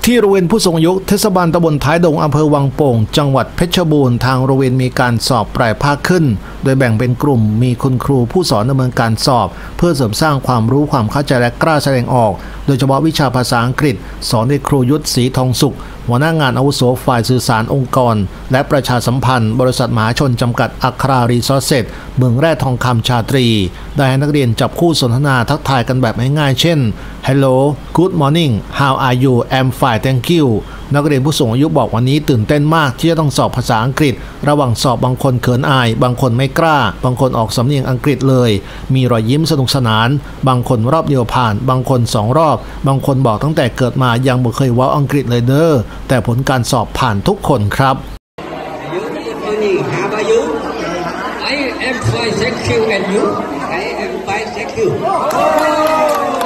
ที่โรงเรียนผู้สูงอายุเทศบาลตำบลท้ายดงอำเภอวังโป่งจังหวัดเพชรบูรณ์ทางโรงเรียนมีการสอบปลายภาคขึ้นโดยแบ่งเป็นกลุ่มมีคุณครูผู้สอนดำเนินการสอบเพื่อเสริมสร้างความรู้ความเข้าใจและกล้าแสดงออกโดยเฉพาะวิชาภาษาอังกฤษสอนโดยครูยุทธศรีทองสุขหัวหน้างานอาวุโสฝ่ายสื่อสารองค์กรและประชาสัมพันธ์บริษัทมหาชนจำกัดอัครารีซอสเซตเมืองแร่ทองคำชาตรีได้ให้นักเรียนจับคู่สนทนาทักทายกันแบบง่ายๆเช่น Hello Good morning How are you I'm fine thank you นักเรียนผู้สูงอายุบอกวันนี้ตื่นเต้นมากที่จะต้องสอบภาษาอังกฤษระหว่างสอบบางคนเขินอายบางคนไม่กล้าบางคนออกสำเนียงอังกฤษเลยมีรอยยิ้มสนุกสนานบางคนรอบเดียวผ่านบางคน2 รอบบางคนบอกตั้งแต่เกิดมายังไม่เคยเว้าอังกฤษเลยเด้อแต่ผลการสอบผ่านทุกคนครับ How are you? I am fine, thank you, and you? I am fine, thank you.